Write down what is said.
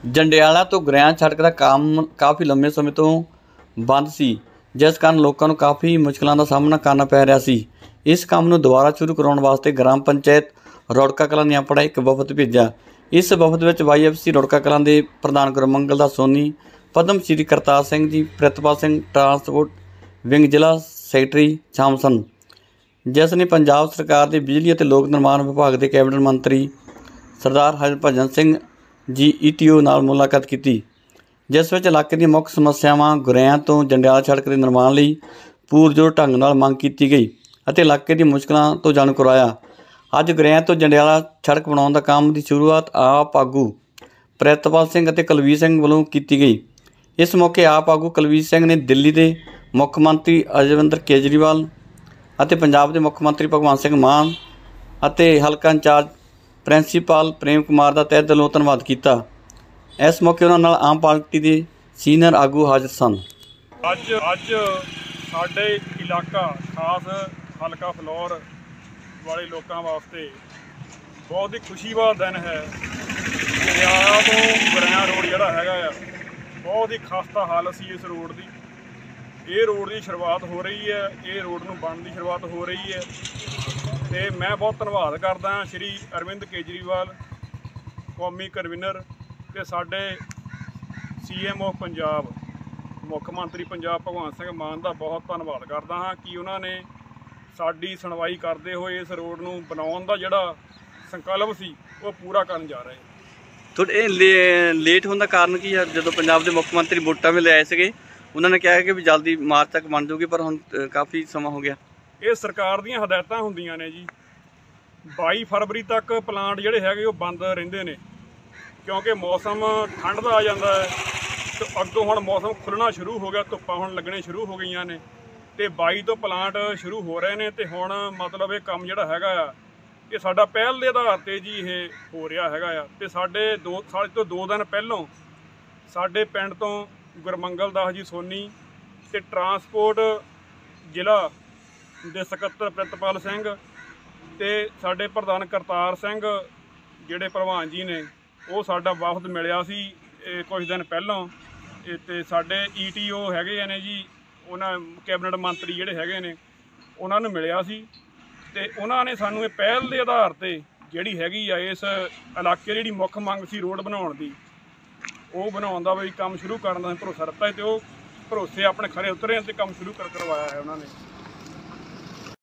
ਜੰਡਿਆਲਾ ਤੋਂ ਗੁਰੇਆਂ ਸੜਕ ਦਾ ਕੰਮ ਕਾਫੀ ਲੰਮੇ ਸਮੇਂ ਤੋਂ ਬੰਦ ਸੀ, ਜਿਸ ਕਾਰਨ ਲੋਕਾਂ ਨੂੰ ਕਾਫੀ ਮੁਸ਼ਕਲਾਂ ਦਾ ਸਾਹਮਣਾ ਕਰਨਾ ਪੈ ਰਿਹਾ ਸੀ। ਇਸ ਕੰਮ ਨੂੰ ਦੁਬਾਰਾ ਸ਼ੁਰੂ ਕਰਾਉਣ ਵਾਸਤੇ ਗ੍ਰਾਮ ਪੰਚਾਇਤ ਰੁੜਕਾ ਕਲਾਂ ਨੇ ਆਪਣਾ ਇੱਕ ਵਫਦ ਭੇਜਿਆ। ਇਸ ਵਫਦ ਵਿੱਚ YFC ਰੁੜਕਾ ਕਲਾਂ ਦੇ ਪ੍ਰਧਾਨ ਗੁਰਮੰਗਲ ਦਾਸ ਸੋਨੀ, ਪਦਮ ਸ਼੍ਰੀ ਕਰਤਾਰ ਸਿੰਘ ਜੀ, ਪ੍ਰਿਤਪਾਲ ਸਿੰਘ ਟਰਾਂਸਪੋਰਟ ਵਿੰਗ ਜ਼ਿਲ੍ਹਾ ਸੈਕਟਰੀ ਸ਼ਾਮਲ ਸਨ, ਜਿਸ ਨੇ ਪੰਜਾਬ ਸਰਕਾਰ ਦੇ ਬਿਜਲੀ ਅਤੇ ਲੋਕ ਨਿਰਮਾਣ ਵਿਭਾਗ ਦੇ ਕੈਬਨਿਟ ਮੰਤਰੀ ਸਰਦਾਰ ਹਰਭਜਨ ਸਿੰਘ ਜੀ ETO ਨਾਲ ਮੁਲਾਕਾਤ ਕੀਤੀ, ਜਿਸ ਵਿੱਚ ਇਲਾਕੇ ਦੀਆਂ ਮੁੱਖ ਸਮੱਸਿਆਵਾਂ ਗੁਰੇਆਂ ਤੋਂ ਜੰਡਿਆਲਾ ਸੜਕ ਦੇ ਨਿਰਮਾਣ ਲਈ ਪੂਰਜੋਰ ਢੰਗ ਨਾਲ ਮੰਗ ਕੀਤੀ ਗਈ ਅਤੇ ਇਲਾਕੇ ਦੀਆਂ ਮੁਸ਼ਕਲਾਂ ਤੋਂ ਜਾਣੂ ਕਰਵਾਇਆ। ਅੱਜ ਗੁਰੇਆਂ ਤੋਂ ਜੰਡਿਆਲਾ ਸੜਕ ਬਣਾਉਣ ਦਾ ਕੰਮ ਦੀ ਸ਼ੁਰੂਆਤ ਆਪ ਆਗੂ ਪ੍ਰਿਤਪਾਲ ਸਿੰਘ ਅਤੇ ਕੁਲਵੀਰ ਸਿੰਘ ਵੱਲੋਂ ਕੀਤੀ ਗਈ। ਇਸ ਮੌਕੇ ਆਪ ਆਗੂ ਕੁਲਵੀਰ ਸਿੰਘ ਨੇ ਦਿੱਲੀ ਦੇ ਮੁੱਖ ਮੰਤਰੀ ਅਰਵਿੰਦ ਕੇਜਰੀਵਾਲ ਅਤੇ ਪੰਜਾਬ ਦੇ ਮੁੱਖ ਮੰਤਰੀ ਭਗਵੰਤ ਸਿੰਘ ਮਾਨ ਅਤੇ ਹਲਕਾ ਇੰਚਾਰਜ ਪ੍ਰਿੰਸੀਪਲ ਪ੍ਰੇਮ ਕੁਮਾਰ ਦਾ ਤਹਿ ਦਿਲੋਂ ਧੰਨਵਾਦ ਕੀਤਾ। ਇਸ ਮੌਕੇ ਉਹਨਾਂ ਨਾਲ ਆਮ ਪਾਰਟੀ ਦੇ ਸੀਨੀਅਰ ਆਗੂ ਹਾਜ਼ਰ ਸਨ। ਅੱਜ ਸਾਡੇ ਇਲਾਕਾ ਖਾਸ ਹਲਕਾ ਫਲੌਰ ਵਾਲੇ ਲੋਕਾਂ ਵਾਸਤੇ ਬਹੁਤ ਹੀ ਖੁਸ਼ੀ ਵਾਲਾ ਦਿਨ ਹੈ। ਜੰਡਿਆਲਾ ਤੋਂ ਗੁਰੇਆਂ ਰੋਡ ਜਿਹੜਾ ਹੈਗਾ ਆ, ਬਹੁਤ ਹੀ ਖਸਤਾ ਹਾਲ ਸੀ ਇਸ ਰੋਡ ਦੀ। ਇਹ ਰੋਡ ਦੀ ਸ਼ੁਰੂਆਤ ਹੋ ਰਹੀ ਹੈ, ਇਹ ਰੋਡ ਨੂੰ ਬਣਨ ਦੀ ਸ਼ੁਰੂਆਤ ਹੋ ਰਹੀ ਹੈ ਅਤੇ ਮੈਂ ਬਹੁਤ ਧੰਨਵਾਦ ਕਰਦਾ ਹਾਂ ਸ਼੍ਰੀ ਅਰਵਿੰਦ ਕੇਜਰੀਵਾਲ ਕੌਮੀ ਕਨਵੀਨਰ ਅਤੇ ਸਾਡੇ CM ਆਫ ਪੰਜਾਬ ਮੁੱਖ ਮੰਤਰੀ ਪੰਜਾਬ ਭਗਵੰਤ ਸਿੰਘ ਮਾਨ ਦਾ ਬਹੁਤ ਧੰਨਵਾਦ ਕਰਦਾ ਹਾਂ ਕਿ ਉਹਨਾਂ ਨੇ ਸਾਡੀ ਸੁਣਵਾਈ ਕਰਦੇ ਹੋਏ ਇਸ ਰੋਡ ਨੂੰ ਬਣਾਉਣ ਦਾ ਜਿਹੜਾ ਸੰਕਲਪ ਸੀ ਉਹ ਪੂਰਾ ਕਰਨ ਜਾ ਰਹੇ। ਤੁਹਾਡੇ ਇਹ ਲੇਟ ਹੋਣ ਦਾ ਕਾਰਨ ਕੀ ਹੈ? ਜਦੋਂ ਪੰਜਾਬ ਦੇ ਮੁੱਖ ਮੰਤਰੀ ਵੋਟਾਂ ਵੇਲੇ ਆਏ ਸੀਗੇ, ਉਹਨਾਂ ਨੇ ਕਿਹਾ ਕਿ ਵੀ ਜਲਦੀ ਮਾਰਚ ਤੱਕ ਬਣ ਜਾਊਗੀ, ਪਰ ਹੁਣ ਕਾਫੀ ਸਮਾਂ ਹੋ ਗਿਆ। ਇਹ ਸਰਕਾਰ ਦੀਆਂ ਹਦਾਇਤਾਂ ਹੁੰਦੀਆਂ ਨੇ ਜੀ। 22 ਫਰਵਰੀ ਤੱਕ ਪਲਾਂਟ ਜਿਹੜੇ ਹੈਗੇ ਉਹ ਬੰਦ ਰਹਿੰਦੇ ਨੇ, ਕਿਉਂਕਿ ਮੌਸਮ ਠੰਡ ਦਾ ਆ ਜਾਂਦਾ ਹੈ ਅਤੇ ਅੱਗੋਂ ਹੁਣ ਮੌਸਮ ਖੁੱਲ੍ਹਣਾ ਸ਼ੁਰੂ ਹੋ ਗਿਆ, ਧੁੱਪਾਂ ਹੁਣ ਲੱਗਣੇ ਸ਼ੁਰੂ ਹੋ ਗਈਆਂ ਨੇ ਅਤੇ 22 ਤੋਂ ਪਲਾਂਟ ਸ਼ੁਰੂ ਹੋ ਰਹੇ ਨੇ। ਅਤੇ ਹੁਣ ਮਤਲਬ ਇਹ ਕੰਮ ਜਿਹੜਾ ਹੈਗਾ ਆ ਇਹ ਸਾਡਾ ਪਹਿਲ ਦੇ ਆਧਾਰ 'ਤੇ ਜੀ ਇਹ ਹੋ ਰਿਹਾ ਹੈਗਾ ਆ। ਅਤੇ ਸਾਡੇ 2 ਦਿਨ ਪਹਿਲੋਂ ਸਾਡੇ ਪਿੰਡ ਤੋਂ ਗੁਰਮੰਗਲ ਦਾਸ ਜੀ ਸੋਨੀ ਅਤੇ ਟਰਾਂਸਪੋਰਟ ਜ਼ਿਲ੍ਹਾ ਦੇ ਸਕੱਤਰ ਪ੍ਰਿਤਪਾਲ ਸਿੰਘ ਅਤੇ ਸਾਡੇ ਪ੍ਰਧਾਨ ਕਰਤਾਰ ਸਿੰਘ ਜਿਹੜੇ ਭਲਵਾਨ ਜੀ ਨੇ, ਉਹ ਸਾਡਾ ਵਫਦ ਮਿਲਿਆ ਸੀ ਕੁਝ ਦਿਨ ਪਹਿਲਾਂ। ਅਤੇ ਸਾਡੇ ETO ਹੈਗੇ ਨੇ ਜੀ, ਉਹਨਾਂ ਕੈਬਨਿਟ ਮੰਤਰੀ ਜਿਹੜੇ ਹੈਗੇ ਨੇ ਉਹਨਾਂ ਨੂੰ ਮਿਲਿਆ ਸੀ ਅਤੇ ਉਹਨਾਂ ਨੇ ਸਾਨੂੰ ਇਹ ਪਹਿਲ ਦੇ ਆਧਾਰ 'ਤੇ ਜਿਹੜੀ ਹੈਗੀ ਆ ਇਸ ਇਲਾਕੇ ਜਿਹੜੀ ਮੁੱਖ ਮੰਗ ਸੀ ਰੋਡ ਬਣਾਉਣ ਦੀ, ਉਹ ਬਣਾਉਣ ਦਾ ਵੀ ਕੰਮ ਸ਼ੁਰੂ ਕਰਨ ਦਾ ਭਰੋਸਾ ਦਿੱਤਾ ਅਤੇ ਉਹ ਭਰੋਸੇ ਆਪਣੇ ਖਰੇ ਉਤਰੇ ਅਤੇ ਕੰਮ ਸ਼ੁਰੂ ਕਰਵਾਇਆ ਹੈ ਉਹਨਾਂ ਨੇ।